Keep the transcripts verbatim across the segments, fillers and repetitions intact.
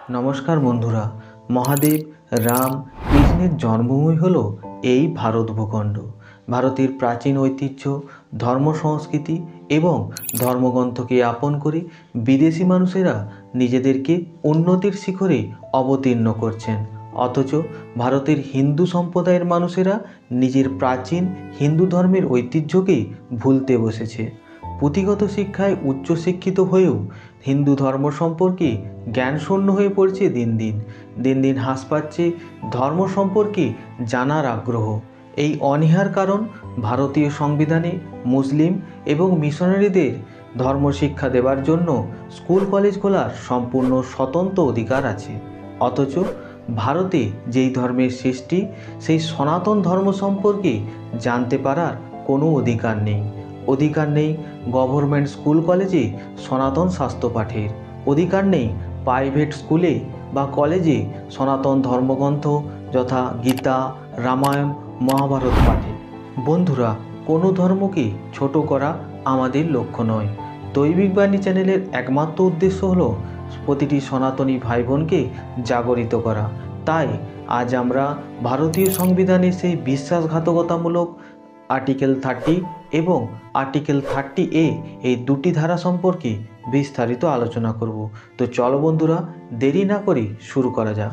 নমস্কার বন্ধুরা। মহাদেব রাম কৃষ্ণের জন্মভূমি হলো এই ভারত ভূখণ্ড। ভারতের প্রাচীন ঐতিহ্য, ধর্ম সংস্কৃতি এবং ধর্মগ্রন্থকে আপন করে বিদেশি মানুষেরা নিজেদেরকে উন্নতির শিখরে অবতীর্ণ করছেন। অথচ ভারতের হিন্দু সম্প্রদায়ের মানুষেরা নিজের প্রাচীন হিন্দু ধর্মের ঐতিহ্যকে ভুলতে বসেছে। পুঁথিগত শিক্ষায় উচ্চশিক্ষিত হয়েও হিন্দু ধর্ম সম্পর্কে জ্ঞানশূন্য হয়ে পড়ছে দিন দিন দিন দিন হ্রাস পাচ্ছে ধর্ম সম্পর্কে জানার আগ্রহ। এই অনীহার কারণ ভারতীয় সংবিধানে মুসলিম এবং মিশনারিদের ধর্ম শিক্ষা দেওয়ার জন্য স্কুল কলেজ খোলার সম্পূর্ণ স্বতন্ত্র অধিকার আছে। অথচ ভারতে যেই ধর্মের সৃষ্টি, সেই সনাতন ধর্ম সম্পর্কে জানতে পারার কোনো অধিকার নেই। অধিকার নেই গভর্নমেন্ট স্কুল কলেজে সনাতন শাস্ত্র পাঠের, অধিকার নেই প্রাইভেট স্কুলে বা কলেজে সনাতন ধর্মগ্রন্থ যথা গীতা, রামায়ণ, মহাভারত পাঠে। বন্ধুরা, কোনো ধর্মকে ছোট করা আমাদের লক্ষ্য নয়। দৈবিক বাণী চ্যানেলের একমাত্র উদ্দেশ্য হলো প্রতিটি সনাতনী ভাই বোনকে জাগরিত করা। তাই আজ আমরা ভারতীয় সংবিধানের সেই বিশ্বাসঘাতকতামূলক আর্টিকেল থার্টি এবং আর্টিকেল থার্টি এ এই দুটি ধারা সম্পর্কে বিস্তারিত আলোচনা করব। তো চলো বন্ধুরা, দেরি না করে শুরু করা যাক।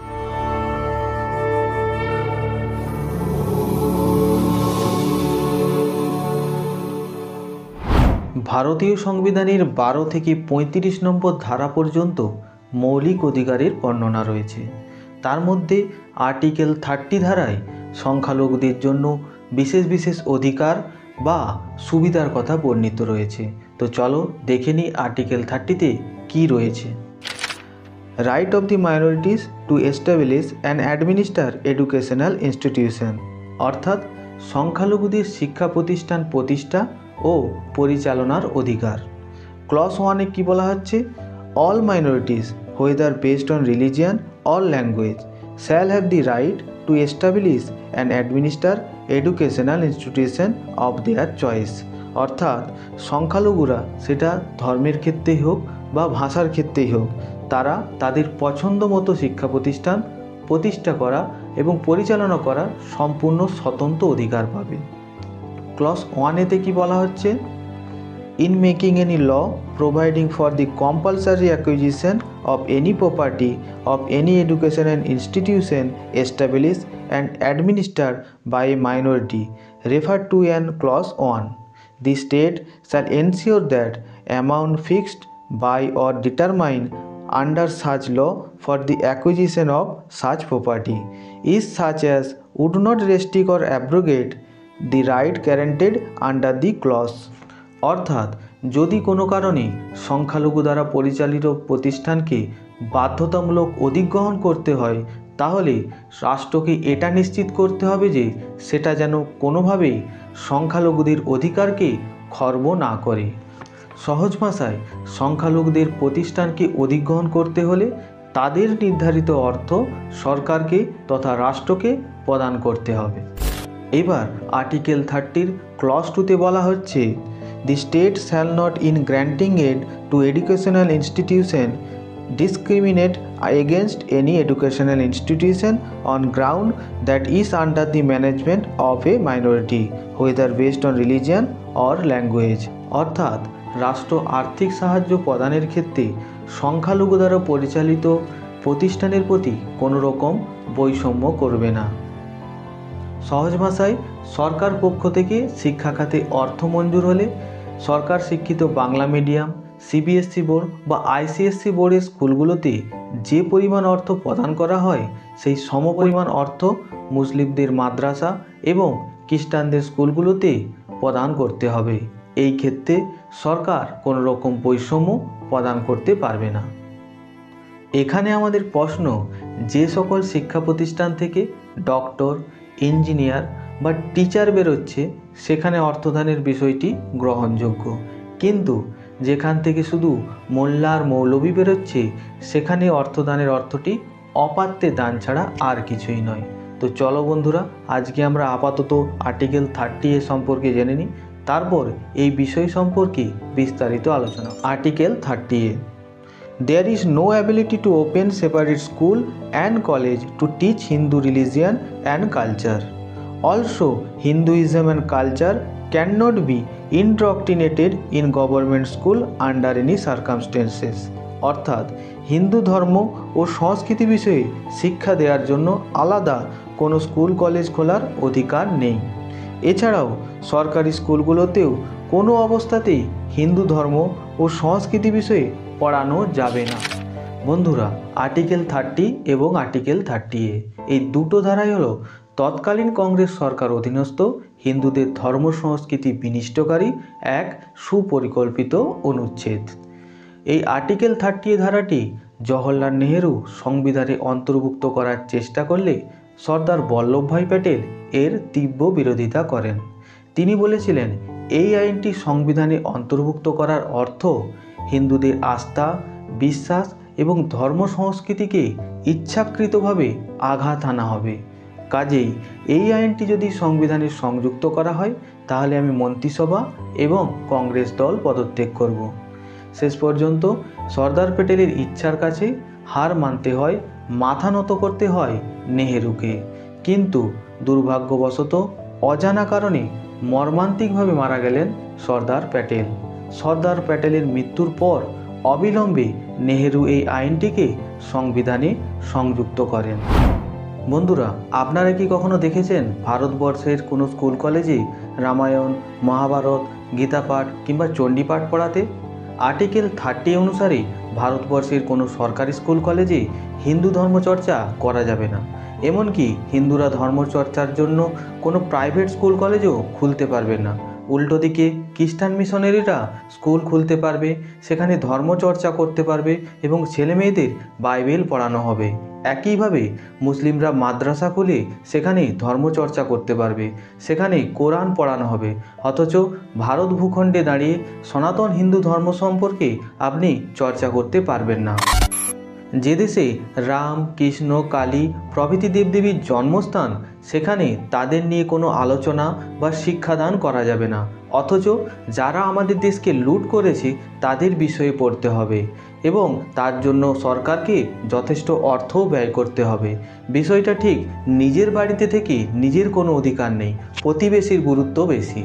ভারতীয় সংবিধানের বারো থেকে পঁয়ত্রিশ নম্বর ধারা পর্যন্ত মৌলিক অধিকারের বর্ণনা রয়েছে। তার মধ্যে আর্টিকেল থার্টি ধারায় সংখ্যালঘুদের জন্য বিশেষ বিশেষ অধিকার বা সুবিধার কথা বর্ণিত রয়েছে। তো চলো দেখে নিই আর্টিকেল থার্টিতে কি রয়েছে। Right of the minorities to establish and administer educational institution, অর্থাৎ সংখ্যালঘুদের শিক্ষা প্রতিষ্ঠান প্রতিষ্ঠা ও পরিচালনার অধিকার। ক্লজ ওয়ানে কি বলা হচ্ছে? All minorities whether based on religion or language shall have the right to establish and administer educational institution of their choice, অর্থাৎ সংখ্যালঘুরা সেটা ধর্মের ক্ষেত্রেই হোক বা ভাষার ক্ষেত্রেই হোক, তারা তাদের পছন্দ মতো শিক্ষা প্রতিষ্ঠান প্রতিষ্ঠা করা এবং পরিচালনা করার সম্পূর্ণ স্বতন্ত্র অধিকার পাবে। ক্লজ ওয়ানেতে কি বলা হচ্ছে? In making any law providing for the compulsory acquisition of any property of any educational institution established and administered by a minority referred to in clause one, the state shall ensure that amount fixed by or determined under such law for the acquisition of such property is such as would not restrict or abrogate the right guaranteed under the clause, অর্থাৎ যদি কোনো কারণে সংখ্যালঘু দ্বারা পরিচালিত প্রতিষ্ঠানকে বাধ্যতামূলক অধিগ্রহণ করতে হয়, তাহলে রাষ্ট্রকে এটা নিশ্চিত করতে হবে যে সেটা যেন কোনোভাবেই সংখ্যালঘুদের অধিকারকে খর্ব না করে। সহজ ভাষায়, সংখ্যালঘুদের প্রতিষ্ঠানকে অধিগ্রহণ করতে হলে তাদের নির্ধারিত অর্থ সরকারকে তথা রাষ্ট্রকে প্রদান করতে হবে। এবার আর্টিকেল থার্টির ক্লজ টুতে বলা হচ্ছে, The state shall not in granting aid to educational institution discriminate against any educational institution on ground that is under the management of a minority whether based on religion or language, অর্থাৎ রাষ্ট্র আর্থিক সাহায্য প্রদানের ক্ষেত্রে সংখ্যালঘু দ্বারা পরিচালিত প্রতিষ্ঠানের প্রতি কোনো রকম বৈষম্য করবে না। সহজ ভাষায়, সরকার পক্ষ থেকে শিক্ষা খাতে অর্থ মঞ্জুর হলে সরকার শিক্ষিত বাংলা মিডিয়াম, সিবিএসসি বোর্ড বা আইসিএসসি বোর্ডের স্কুলগুলোতে যে পরিমাণ অর্থ প্রদান করা হয়, সেই সমপরিমাণ অর্থ মুসলিমদের মাদ্রাসা এবং খ্রিস্টানদের স্কুলগুলোতে প্রদান করতে হবে। এই ক্ষেত্রে সরকার কোনো রকম বৈষম্য প্রদান করতে পারবে না। এখানে আমাদের প্রশ্ন, যে সকল শিক্ষা প্রতিষ্ঠান থেকে ডক্টর, ইঞ্জিনিয়ার বা টিচার বেরোচ্ছে সেখানে অর্থদানের বিষয়টি গ্রহণযোগ্য, কিন্তু যেখান থেকে শুধু মোল্লা আর মৌলবি বেরোচ্ছে সেখানে অর্থদানের অর্থটি অপাত্রে দান ছাড়া আর কিছুই নয়। তো চলো বন্ধুরা, আজকে আমরা আপাতত আর্টিকেল থার্টি এ সম্পর্কে জেনে নিই, তারপর এই বিষয় সম্পর্কে বিস্তারিত আলোচনা। Article thirty A There is no ability to open separate school and college to teach Hindu religion and culture. Also, Hinduism and culture cannot be indoctrinated in government school under any circumstances. অর্থাৎ হিন্দু ধর্ম ও সংস্কৃতি বিষয়ে শিক্ষা দেওয়ার জন্য আলাদা কোনো school college খোলার অধিকার নেই। এছাড়াও সরকারি স্কুলগুলোতেও কোনো অবস্থাতেই হিন্দু ধর্ম ও সংস্কৃতি বিষয়ে পড়ানো যাবে না। বন্ধুরা, আর্টিকেল থার্টি এবং আর্টিকেল থার্টি এ এই দুটো ধারাই হলো তৎকালীন কংগ্রেস সরকার অধীনস্থ হিন্দুদের ধর্ম সংস্কৃতি বিনষ্টকারী এক সুপরিকল্পিত অনুচ্ছেদ। এই আর্টিকেল থার্টি এ ধারাটি জওহরলাল নেহেরু সংবিধানে অন্তর্ভুক্ত করার চেষ্টা করলে সর্দার বল্লভভাই প্যাটেল এর তীব্র বিরোধিতা করেন। তিনি বলেছিলেন, এই আইনটি সংবিধানে অন্তর্ভুক্ত করার অর্থ হিন্দুদের আস্থা, বিশ্বাস এবং ধর্ম সংস্কৃতিকে ইচ্ছাকৃতভাবে আঘাত আনা হবে। কাজেই এই আইনটি যদি সংবিধানে সংযুক্ত করা হয় তাহলে আমি মন্ত্রিসভা এবং কংগ্রেস দল পদত্যাগ করব। শেষ পর্যন্ত সর্দার প্যাটেলের ইচ্ছার কাছে হার মানতে হয়, মাথা নত করতে হয় নেহেরুকে। কিন্তু দুর্ভাগ্যবশত অজানা কারণে মর্মান্তিকভাবে মারা গেলেন সর্দার প্যাটেল। সর্দার প্যাটেলের মৃত্যুর পর অবিলম্বে নেহেরু এই আইনটিকে সংবিধানে সংযুক্ত করেন। বন্ধুরা, আপনারা কি কখনো দেখেছেন ভারতবর্ষের কোনো স্কুল কলেজে রামায়ণ, মহাভারত, গীতাপাঠ কিংবা চণ্ডীপাঠ পড়াতে? আর্টিকেল থার্টি অনুসারে ভারতবর্ষের কোনো সরকারি স্কুল কলেজে হিন্দু ধর্মচর্চা করা যাবে না। এমনকি হিন্দুরা ধর্মচর্চার জন্য কোনো প্রাইভেট স্কুল কলেজও খুলতে পারবে না। উল্টো দিকে খ্রিস্টান মিশনারিরা স্কুল খুলতে পারবে, সেখানে ধর্মচর্চা করতে পারবে এবং ছেলে মেয়েদের বাইবেল পড়ানো হবে। একইভাবে মুসলিমরা মাদ্রাসা খুলে সেখানে ধর্মচর্চা করতে পারবে, সেখানে কোরআন পড়ানো হবে। অথচ ভারত ভূখণ্ডে দাঁড়িয়ে সনাতন হিন্দু ধর্ম সম্পর্কে আপনি চর্চা করতে পারবেন না। যে দেশে রাম, কৃষ্ণ, কালী প্রভৃতি দেবদেবীর জন্মস্থান, সেখানে তাদের নিয়ে কোনো আলোচনা বা শিক্ষাদান করা যাবে না। অথচ যারা আমাদের দেশকে লুট করেছে তাদের বিষয়ে পড়তে হবে এবং তার জন্য সরকারকে যথেষ্ট অর্থও ব্যয় করতে হবে। বিষয়টা ঠিক নিজের বাড়িতে থেকে নিজের কোনো অধিকার নেই, প্রতিবেশীর গুরুত্ব বেশি।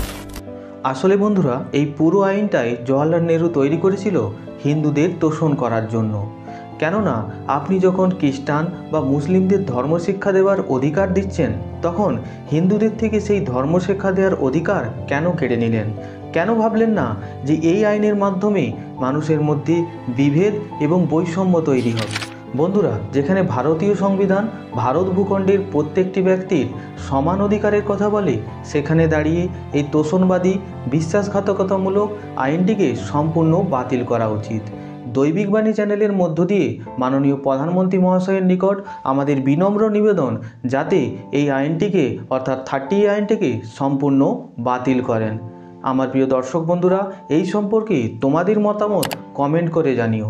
আসলে বন্ধুরা, এই পুরো আইনটাই জওহরলাল নেহেরু তৈরি করেছিল হিন্দুদের তোষণ করার জন্য। কেননা আপনি যখন খ্রিস্টান বা মুসলিমদের ধর্মশিক্ষা দেওয়ার অধিকার দিচ্ছেন, তখন হিন্দুদের থেকে সেই ধর্মশিক্ষা দেওয়ার অধিকার কেন কেড়ে নিলেন? কেন ভাবলেন না যে এই আইনের মাধ্যমে মানুষের মধ্যে বিভেদ এবং বৈষম্য তৈরি হবে? বন্ধুরা, যেখানে ভারতীয় সংবিধান ভারত ভূখণ্ডের প্রত্যেকটি ব্যক্তির সমান অধিকারের কথা বলে, সেখানে দাঁড়িয়ে এই তোষণবাদী বিশ্বাসঘাতকতামূলক আইনটিকে সম্পূর্ণ বাতিল করা উচিত। দৈবিক বাণী চ্যানেলের মধ্য দিয়ে মাননীয় প্রধানমন্ত্রী মহাশয়ের নিকট আমাদের বিনম্র নিবেদন, যাতে এই আইনটিকে অর্থাৎ থার্টি আইনটিকে সম্পূর্ণ বাতিল করেন। আমার প্রিয় দর্শক বন্ধুরা, এই সম্পর্কে তোমাদের মতামত কমেন্ট করে জানিও।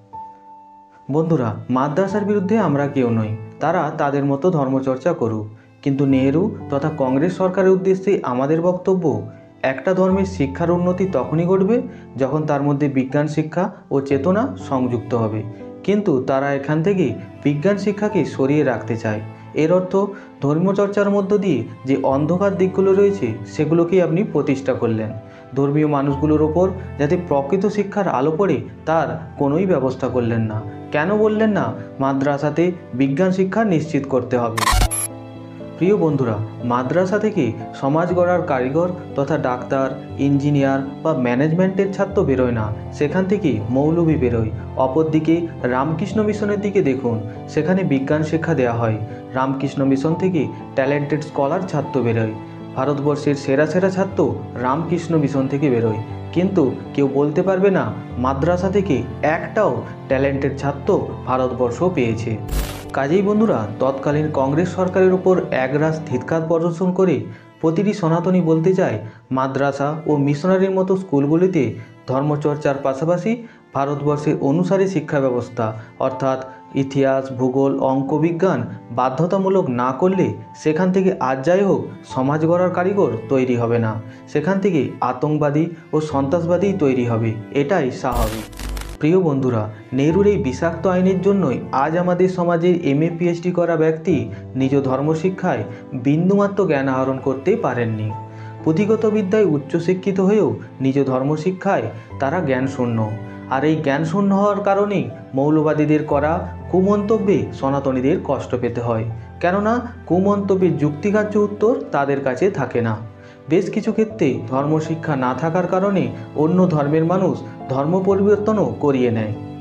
বন্ধুরা, মাদ্রাসার বিরুদ্ধে আমরা কেউ নই, তারা তাদের মতো ধর্মচর্চা করুক। কিন্তু নেহেরু তথা কংগ্রেস সরকারের উদ্দেশ্যে আমাদের বক্তব্য, একটা ধর্মের শিক্ষার উন্নতি তখনই ঘটবে যখন তার মধ্যে বিজ্ঞান শিক্ষা ও চেতনা সংযুক্ত হবে। কিন্তু তারা এখান থেকে বিজ্ঞান শিক্ষাকে সরিয়ে রাখতে চায়। এর অর্থ ধর্মচর্চার মধ্য দিয়ে যে অন্ধকার দিকগুলো রয়েছে সেগুলোকেই আপনি প্রতিষ্ঠা করলেন। ধর্মীয় মানুষগুলোর ওপর যাতে প্রকৃত শিক্ষার আলো পড়ে তার কোনোই ব্যবস্থা করলেন না। কেন বললেন না মাদ্রাসাতে বিজ্ঞান শিক্ষা নিশ্চিত করতে হবে? প্রিয় বন্ধুরা, মাদ্রাসা থেকে সমাজ গড়ার কারিগর তথা ডাক্তার, ইঞ্জিনিয়ার বা ম্যানেজমেন্টের ছাত্র বেরোয় না, সেখান থেকে মৌলবি বেরোয়। অপরদিকে রামকৃষ্ণ মিশনের দিকে দেখুন, সেখানে বিজ্ঞান শিক্ষা দেওয়া হয়। রামকৃষ্ণ মিশন থেকে ট্যালেন্টেড স্কলার ছাত্র বেরোয়। ভারতবর্ষের সেরা সেরা ছাত্র রামকৃষ্ণ মিশন থেকে বেরোয়। কিন্তু কেউ বলতে পারবে না মাদ্রাসা থেকে একটাও ট্যালেন্টেড ছাত্র ভারতবর্ষ পেয়েছে। কাজেই বন্ধুরা, তৎকালীন কংগ্রেস সরকারের উপর একরাশ ধিক্কার প্রদর্শন করে প্রতিটি সনাতনী বলতে চায়, মাদ্রাসা ও মিশনারির মতো স্কুলগুলিতে ধর্মচর্চার পাশাপাশি ভারতবর্ষের অনুসারী শিক্ষা ব্যবস্থা অর্থাৎ ইতিহাস, ভূগোল, অঙ্ক, বিজ্ঞান বাধ্যতামূলক না করলে সেখান থেকে আজ যাই হোক সমাজ গড়ার কারিগর তৈরি হবে না, সেখান থেকে আতঙ্কবাদী ও সন্ত্রাসবাদী তৈরি হবে। এটাই স্বাভাবিক। প্রিয় বন্ধুরা, নেহরুর এই বিষাক্ত আইনের জন্যই আজ আমাদের সমাজের এম এ পিএইচডি করা ব্যক্তি নিজ ধর্মশিক্ষায় বিন্দুমাত্র জ্ঞান আহরণ করতে পারেননি। পুঁথিগত বিদ্যায় উচ্চশিক্ষিত হয়েও নিজ ধর্মশিক্ষায় তারা জ্ঞানশূন্য। আর এই জ্ঞানশূন্য হওয়ার কারণেই মৌলবাদীদের করা কুমন্তব্যে সনাতনীদের কষ্ট পেতে হয়, কেননা কুমন্তব্যের যুক্তিগ্রাহ্য উত্তর তাদের কাছে থাকে না। বেশ কিছু ক্ষেত্রে ধর্মশিক্ষা না থাকার কারণে অন্য ধর্মের মানুষ ধর্ম পরিবর্তনও করিয়ে নেয়।